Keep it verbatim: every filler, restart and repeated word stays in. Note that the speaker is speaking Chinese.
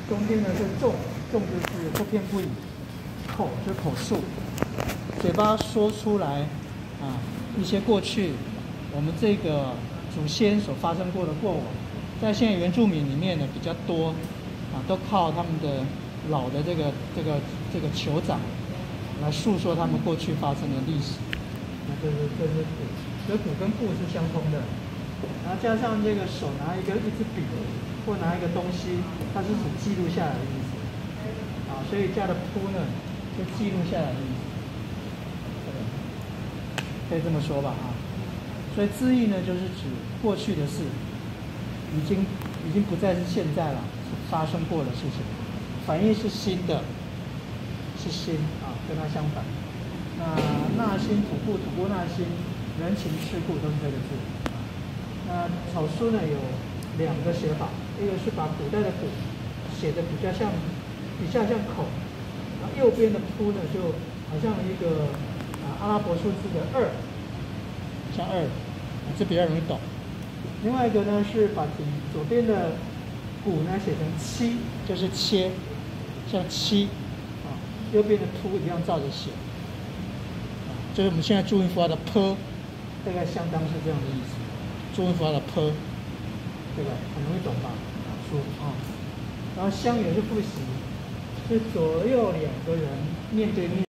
中间呢是重，重就是不偏不倚，口就是口述，嘴巴说出来啊一些过去我们这个祖先所发生过的过往，在现在原住民里面呢比较多啊，都靠他们的老的这个这个这个酋长来诉说他们过去发生的历史。那这是这是鼓，所以鼓跟布是相通的。然后加上这个手拿一个一支笔或拿一个东西，它是指记录下来的意思。啊，所以加的铺呢，就记录下来的意思。可以这么说吧啊。所以字义呢，就是指过去的事，已经已经不再是现在了，发生过的事情。反义是新的，是新啊，跟它相反。那纳新吐故，吐故纳新，人情世故都是这个字。那草书呢有两个写法，一个是把古代的古写的比较像，比较像口，然后右边的铺呢就好像一个啊阿拉伯数字的二，像二，这比较容易懂。另外一个呢是把底左边的古呢写成七，就是切，像七啊，右边的铺一样照着写。就是我们现在注音符号的 p， 大概相当是这样的意思。注音符号的 p， 这个很容易懂吧？说啊，然后相也是复习，是左右两个人面对面。